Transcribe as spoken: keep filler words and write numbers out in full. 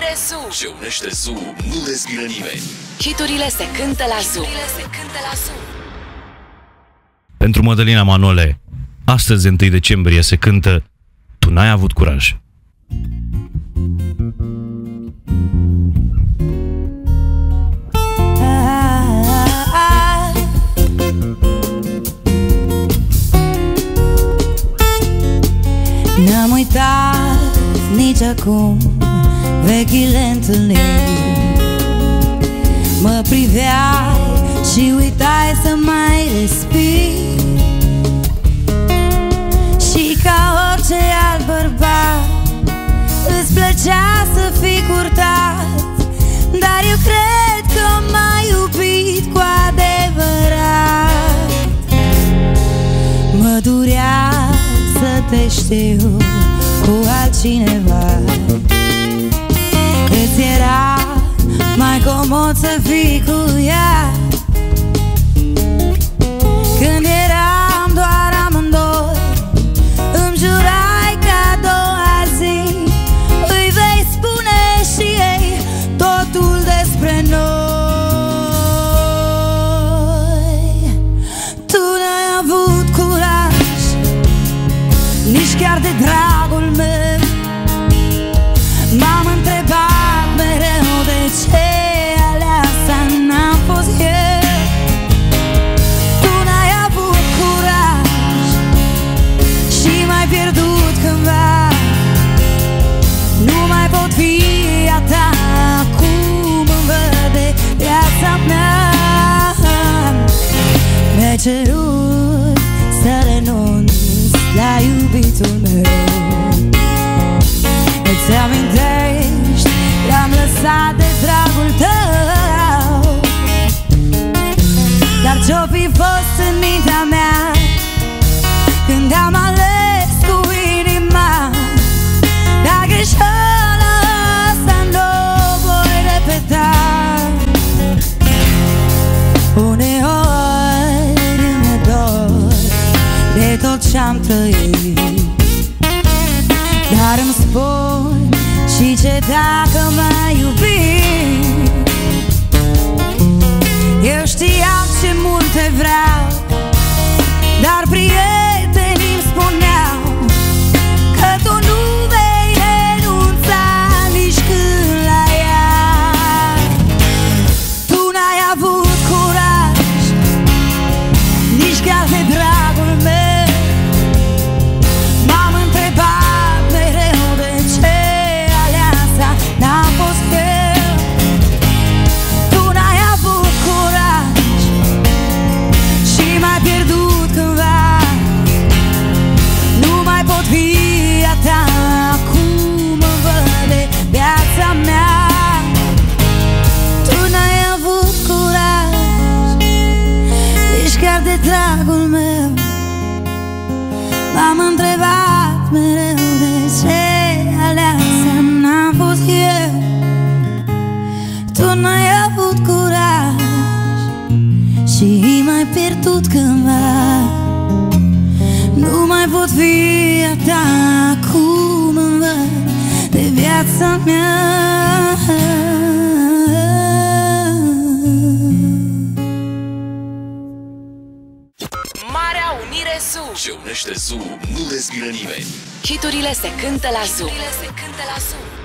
Unire Zoo. Ce unește Zoo nu dezbină nimeni. Hiturile se cântă la Zoo. se cântă la Zoo. Pentru Mădălina Manole, astăzi, întâi decembrie, se cântă Tu n-ai avut curaj. N-am uitat nici acum vechile întâlniri. Mă priveai și uitai să mai respiri. Și ca orice alt bărbat îți plăcea să fii curtat, dar eu cred că m-ai iubit cu adevărat. Mă durea să te știu cu altcineva. Îți era mai comod să fii cu ea. Când eram doar amândoi, îmi jurai că a doua zi îi vei spune și ei totul despre noi. Tu n-ai avut curaj, nici chiar de dragul meu. M-am întrebat mereu de ce aleasa n-am fost eu. Tu n-ai avut curaj și m-ai pierdut cândva. Nu mai pot fi a ta, acum îmi vede viața mea. Mi-ai cerut să renunț la iubitul meu. Îți amintești, l-am lăsat de dragul tău. Dar ce-o fi fost în mintea mea când am ales cu inima? Dar greșeala asta n-o voi repeta. Uneori îmi e dor de tot ce-am trăit, dar îmi spun și ce dacă m-ai iubit. Eu știam ce mult te vreau, dar prietenii îmi spuneau că tu nu vei renunța nici când la ea. Tu n-ai avut curaj, nici chiar de dragul meu. M-am întrebat mereu de ce aleasa n-am fost eu. Tu n-ai avut curaj și m-ai pierdut cândva. Nu mai pot fi a ta, acum îmi vede viața mea. Tu n-ai avut curaj, nici chiar de dragul meu. M-am întrebat mereu de ce aleasa n-am fost eu. Tu n-ai avut curaj și m-ai pierdut cândva. Nu mai pot fi a ta, acum îmi văd de viața mea. Marea Unire Zoo. Ce unește Zoo nu dezbină nimeni. Hiturile se cântă la Zoo. se cântă la Zoo.